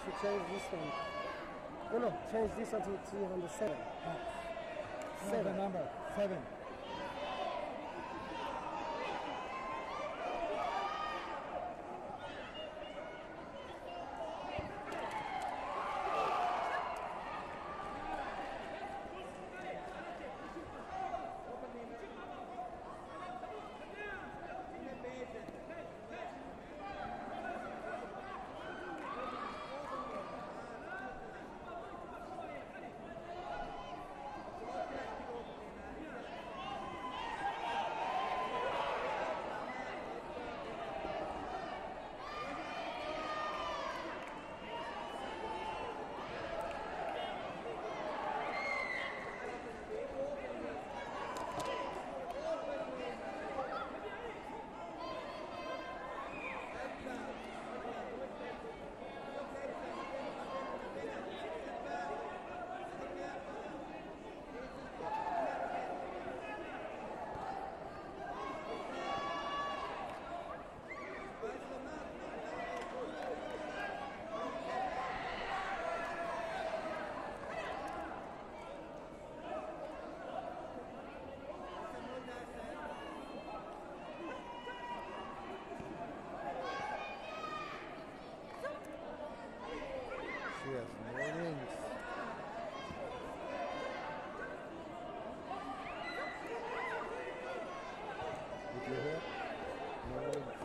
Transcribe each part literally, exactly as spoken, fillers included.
to change this one. No, no, change this one to three hundred seven. No, Seven. the number seven. She has no rings. Did you hear? No rings.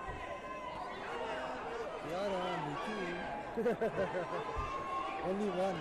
Yeah, me too. Only one.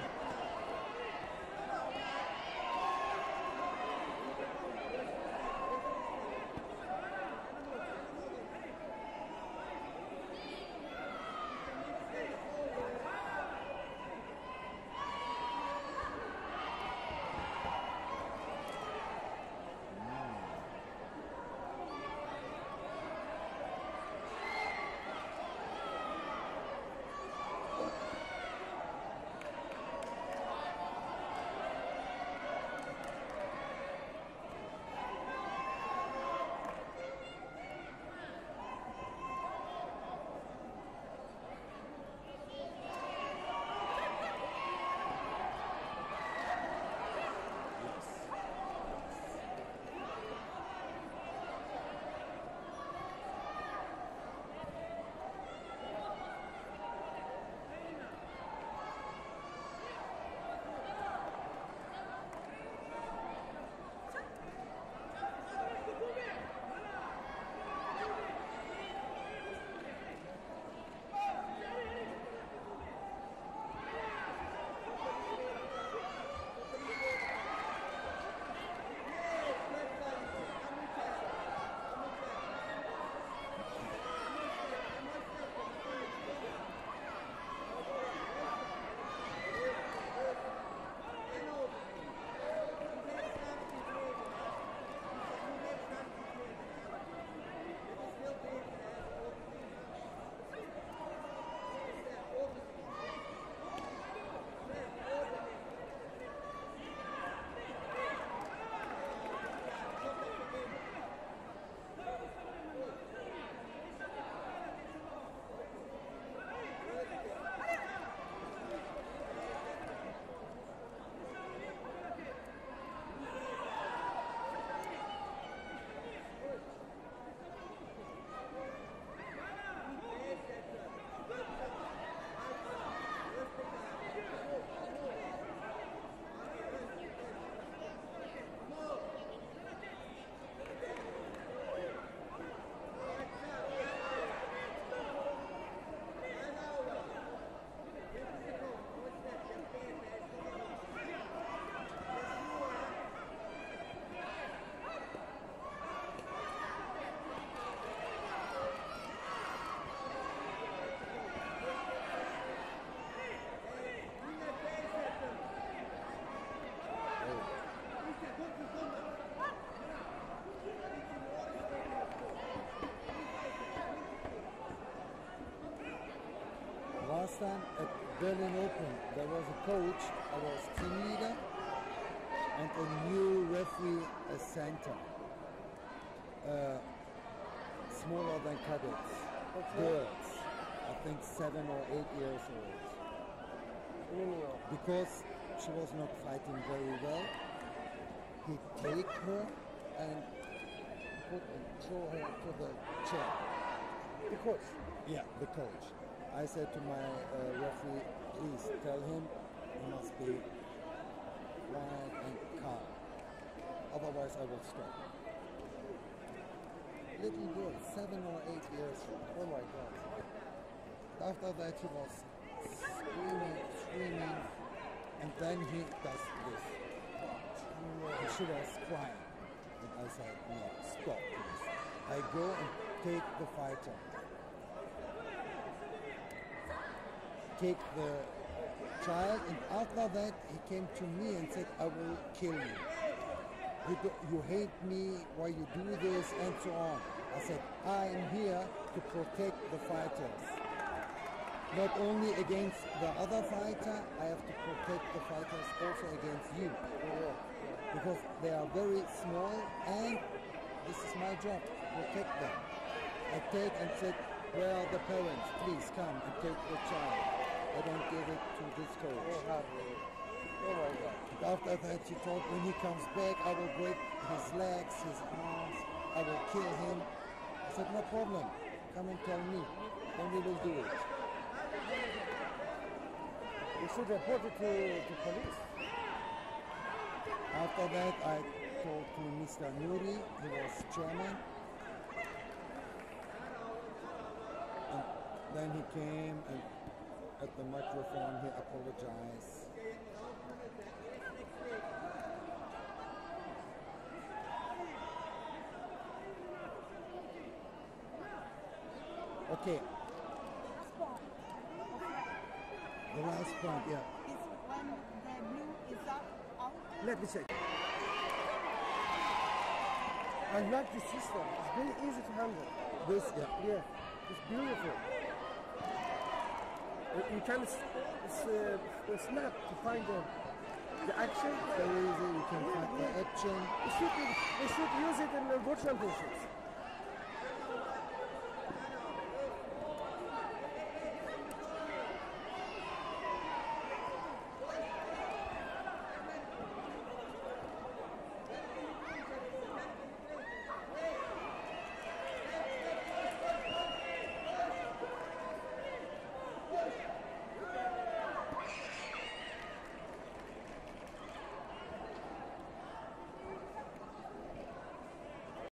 Last time at Berlin Open, there was a coach, I was team leader, and a new referee as center. Uh, smaller than cadets. Okay. Girls, I think seven or eight years old. in New York. because she was not fighting very well. He take her and put throw her to the chair. The coach. Yeah, the coach. I said to my uh, referee, please tell him he must be quiet and calm. Otherwise, I will stop. Little girl, seven or eight years old. Oh my God. After that, he was screaming, screaming, and then he does this. And she was crying. And I said, no, stop, please. I go and take the fighter. Take the child, and after that, he came to me and said, I will kill you. You, do, you hate me, why you do this, and so on. I said, I am here to protect the fighters. Not only against the other fighter, I have to protect the fighters also against you. Because they are very small, and this is my job, to protect them. I take and said, where are the parents? Please come and take the child. I don't give it to this Oh, coach. hardly. Oh my God. After that, she told when he comes back, I will break his legs, his arms, I will kill him. I said, no problem. Come and tell me. Then we will do it. You should report it to, to police. After that, I told to Mister Nouri, he was chairman. And then he came and at the microphone, he apologized. Okay, the last point, yeah. Is when the blue is up, out. Let me check. I like this system. It's very easy to handle. This, yeah. Yeah, it's beautiful. Uh, You can s- s- uh, snap to find the, the action. Very easy, you can find the action. We should, we should use it in the World Championships.